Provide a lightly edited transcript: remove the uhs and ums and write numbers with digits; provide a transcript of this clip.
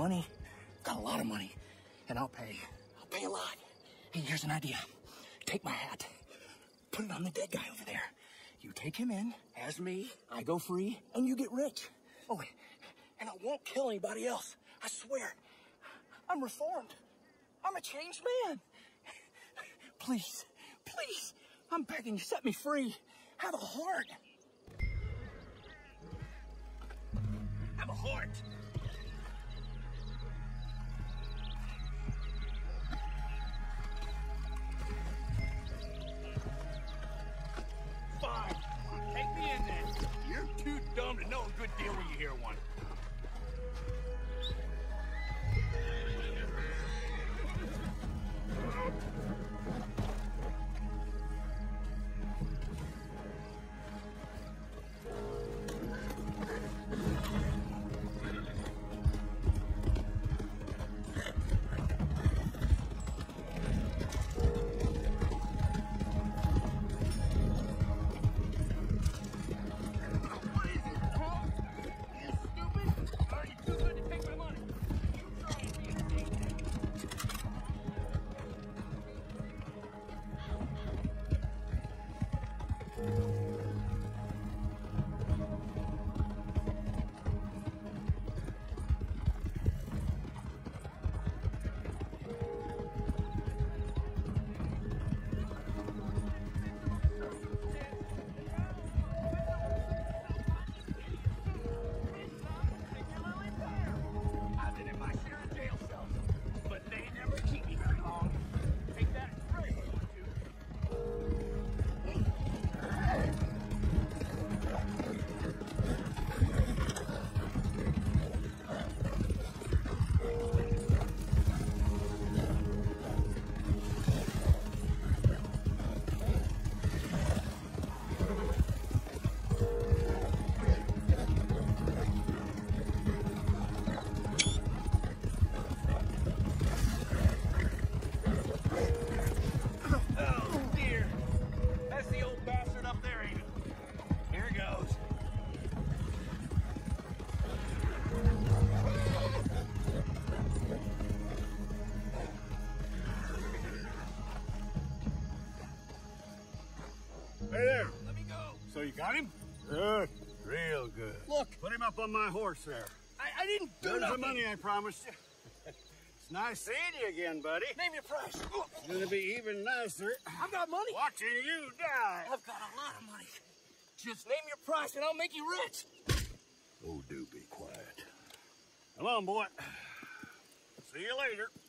money. Got a lot of money. And I'll pay. I'll pay a lot. Hey, here's an idea. Take my hat. Put it on the dead guy over there. You take him in, as me, I go free, and you get rich. Oh, and I won't kill anybody else. I swear. I'm reformed. I'm a changed man. Please, please, I'm begging you, set me free. Have a heart. Have a heart. Fine. Take me in then. You're too dumb to know a good deal when you hear one. Hey there. Let me go. So you got him? Good. Real good. Look. Put him up on my horse there. I didn't do There's nothing. the money I promised. It's nice seeing you again, buddy. Name your price. It's gonna be even nicer I've got money. watching you die. I've got a lot of money. Just name your price and I'll make you rich. Oh, do be quiet. Come on, boy. See you later.